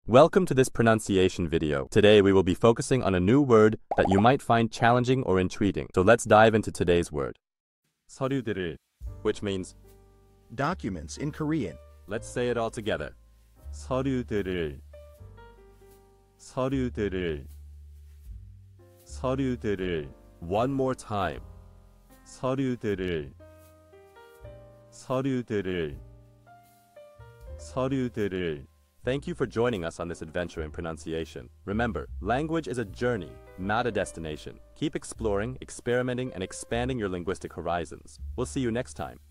Welcome to this pronunciation video. Today we will be focusing on a new word that you might find challenging or intriguing. So let's dive into today's word. 서류들을, which means documents in Korean. Let's say it all together. 서류들을, 서류들을, 서류들을. One more time. 서류들을, 서류들을, 서류들을. Thank you for joining us on this adventure in pronunciation. Remember, language is a journey, not a destination. Keep exploring, experimenting, and expanding your linguistic horizons. We'll see you next time.